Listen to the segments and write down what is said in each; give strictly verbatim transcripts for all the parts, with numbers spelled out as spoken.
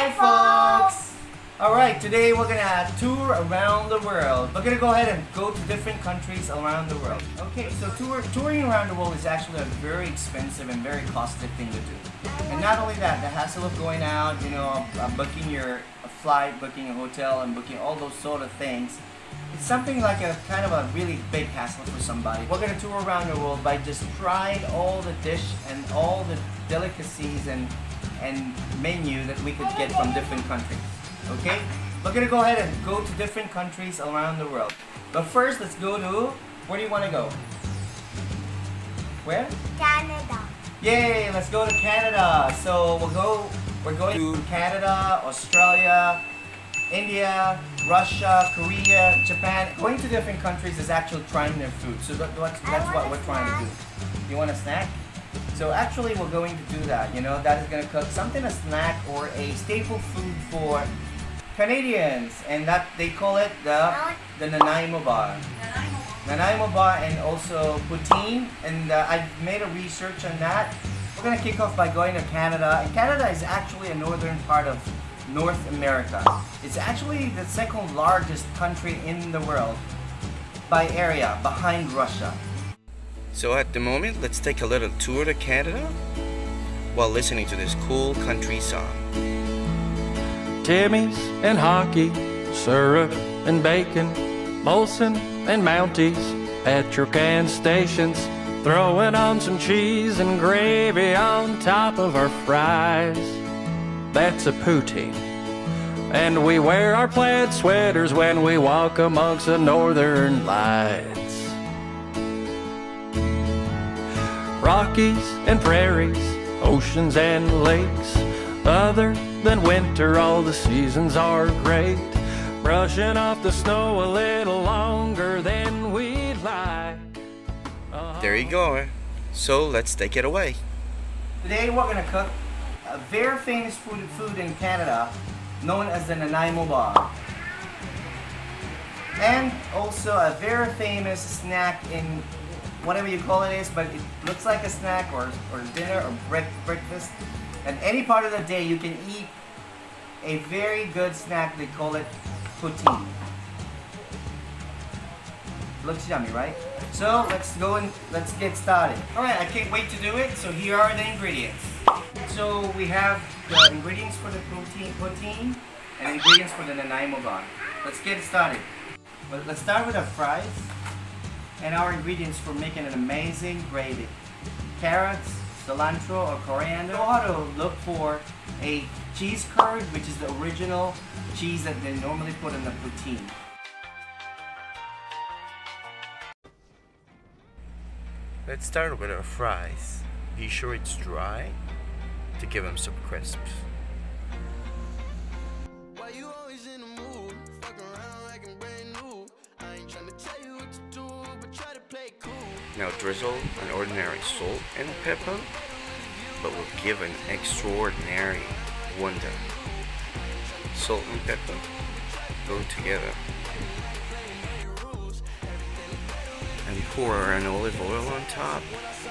Hi folks! Alright, today we're gonna tour around the world. We're gonna go ahead and go to different countries around the world. Okay, so tour, touring around the world is actually a very expensive and very costly thing to do. And not only that, the hassle of going out, you know, uh, booking your a flight, booking a hotel, and booking all those sort of things. It's something like a kind of a really big hassle for somebody. We're gonna tour around the world by just trying all the dish and all the delicacies and and menu that we could get from different countries. Okay? We're gonna go ahead and go to different countries around the world. But first, let's go to, where do you want to go? Where? Canada. Yay! Let's go to Canada. So we'll go. We're going to Canada, Australia, India, Russia, Korea, Japan. Going to different countries is actually trying their food. So that, that's, that's what we're trying to do. You want a snack? So actually we're going to do that. You know, that is going to cook something, a snack or a staple food for Canadians. And that they call it the, the Nanaimo bar. Nanaimo bar and also poutine. And uh, I've made a research on that. We're going to kick off by going to Canada. And Canada is actually a northern part of North America. It's actually the second largest country in the world by area, behind Russia. So at the moment, let's take a little tour to Canada while listening to this cool country song. Timmy's and hockey, syrup and bacon, Molson and Mounties at your can stations, throwing on some cheese and gravy on top of our fries. That's a poutine. And we wear our plaid sweaters when we walk amongst the northern lights. Rockies and prairies, oceans and lakes, other than winter, all the seasons are great. Brushing off the snow a little longer than we'd like. Uh-huh. There you go. So let's take it away. Today we're going to cook a very famous food, food in Canada known as the Nanaimo bar. And also a very famous snack in whatever you call it is, but it looks like a snack or, or dinner or break, breakfast. And any part of the day you can eat a very good snack. They call it poutine. Looks yummy, right? So let's go and let's get started. Alright, I can't wait to do it. So here are the ingredients. So we have the ingredients for the protein, poutine and ingredients for the Nanaimo bar. Let's get started. Well, let's start with our fries and our ingredients for making an amazing gravy. Carrots, cilantro or coriander. Know how to look for a cheese curd, which is the original cheese that they normally put in the poutine. Let's start with our fries. Be sure it's dry to give them some crisps. Now drizzle an ordinary salt and pepper, but will give an extraordinary wonder. Salt and pepper go together. And pour an olive oil on top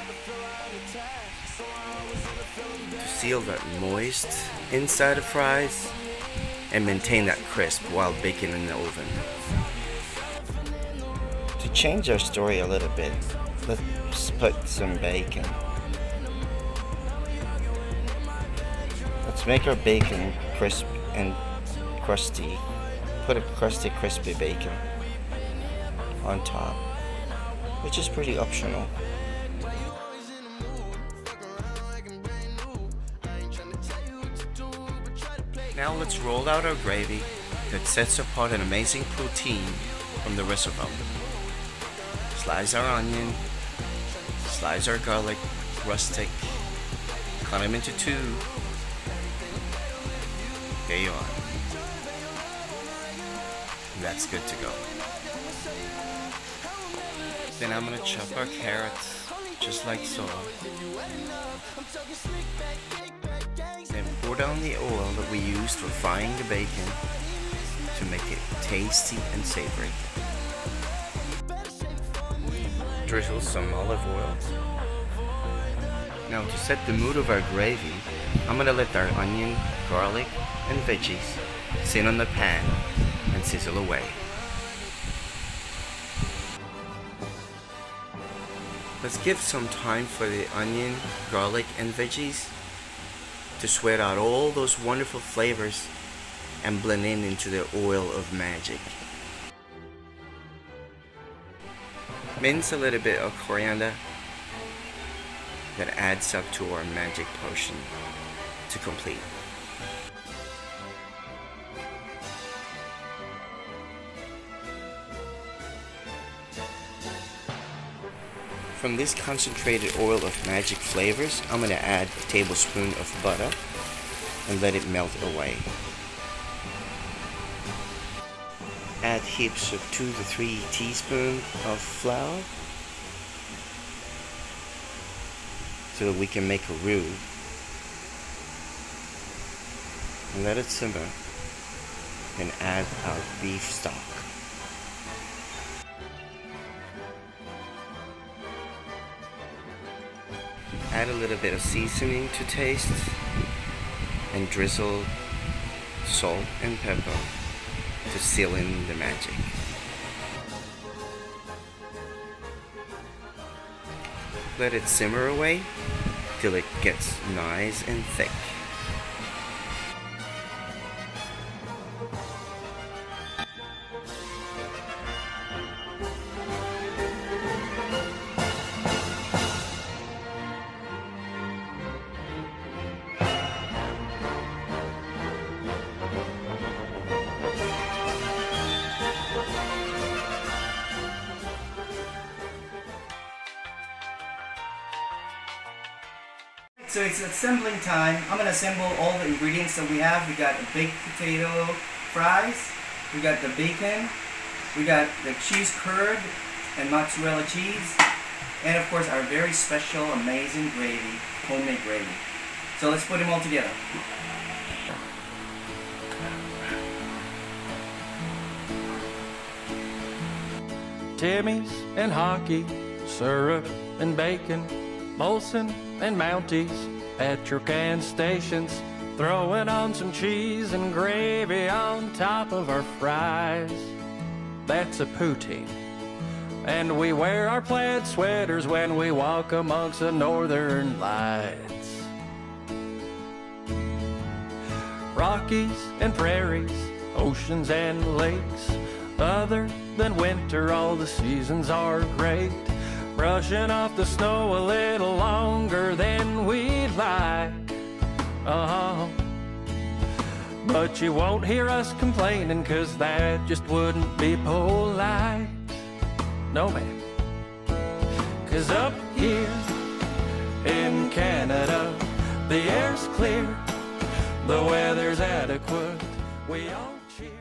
to seal that moist inside the fries and maintain that crisp while baking in the oven. To change our story a little bit, let's put some bacon. Let's make our bacon crisp and crusty. Put a crusty, crispy bacon on top, which is pretty optional. Now let's roll out our gravy that sets apart an amazing poutine from the rest of them. Slice our onion, slice our garlic, rustic, cut them into two. There you are. That's good to go. Then I'm gonna chop our carrots just like so. Then pour down the oil that we used for frying the bacon to make it tasty and savory. Drizzle some olive oil Now to set the mood of our gravy, I'm gonna let our onion, garlic, and veggies sit on the pan and sizzle away. Let's give some time for the onion, garlic, and veggies to sweat out all those wonderful flavors and blend in into the oil of magic. Mince a little bit of coriander. That adds up to our magic potion to complete. From this concentrated oil of magic flavors, I'm going to add a tablespoon of butter and let it melt away. Add heaps of two to three teaspoons of flour so that we can make a roux. And let it simmer. Then add our beef stock. Add a little bit of seasoning to taste and drizzle salt and pepper to seal in the magic. Let it simmer away till it gets nice and thick. So it's assembling time. I'm gonna assemble all the ingredients that we have. We got the baked potato fries, we got the bacon, we got the cheese curd and mozzarella cheese, and of course our very special, amazing gravy, homemade gravy. So let's put them all together. Timmy's and hockey, syrup and bacon, Molson and Mounties at your can stations, throwing on some cheese and gravy on top of our fries. That's a poutine. And we wear our plaid sweaters when we walk amongst the northern lights. Rockies and prairies, oceans and lakes, other than winter all the seasons are great. Brushing off the snow a little longer than we'd like. Uh-huh. But you won't hear us complaining, 'cause that just wouldn't be polite. No, ma'am. 'Cause up here in Canada, the air's clear, the weather's adequate, we all cheer.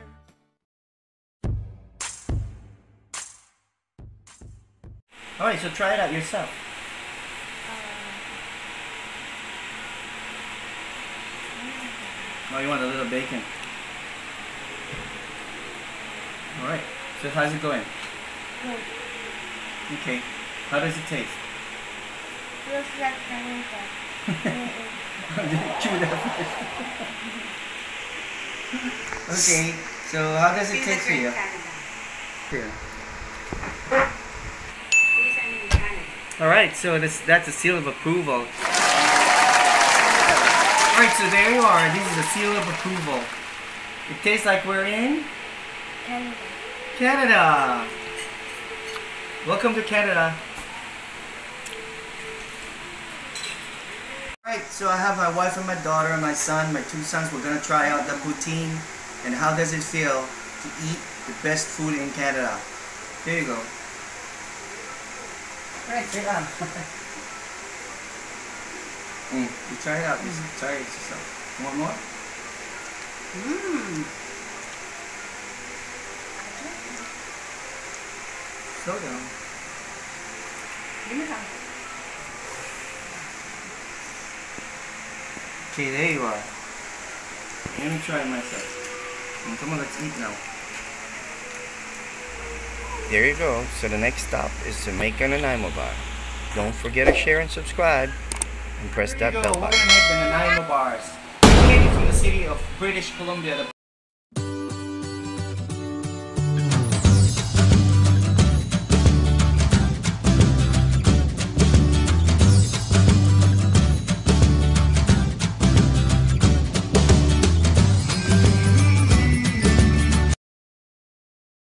Alright, so try it out yourself. Oh, you want a little bacon. Alright, so how's it going? Good. Okay, how does it taste? Feels like Canada. Chew that first. Okay, so how does it taste for you? Here. Alright, so this, that's a seal of approval. Alright, so there you are. This is a seal of approval. It tastes like we're in Canada. Canada. Welcome to Canada. Alright, so I have my wife and my daughter and my son, my two sons. We're gonna try out the poutine. And how does it feel to eat the best food in Canada? Here you go. Alright, sit down. mm, you try it out. Just try it yourself. Want more? Mmm. Slow down. Okay, there you are. Let me try it myself. Come on, let's eat now. There you go. So the next stop is to make an Nanaimo bar. Don't forget to share and subscribe. and press Here that we go. bell We're button. gonna make the Nanaimo bars. Located from the city of British Columbia, the